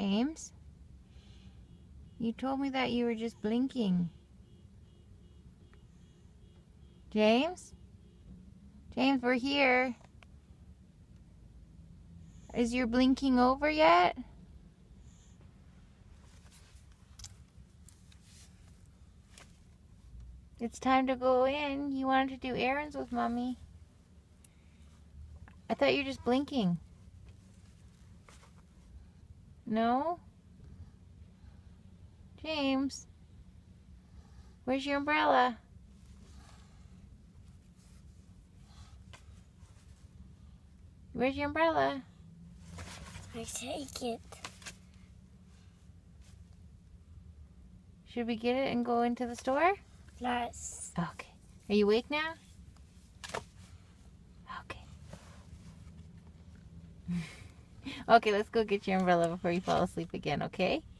James, you told me that you were just blinking. James? James, we're here. Is your blinking over yet? It's time to go in. You wanted to do errands with Mommy. I thought you were just blinking. No? James? Where's your umbrella? Where's your umbrella? I take it. Should we get it and go into the store? Yes. Okay. Are you awake now? Okay. Okay, let's go get your umbrella before you fall asleep again, okay?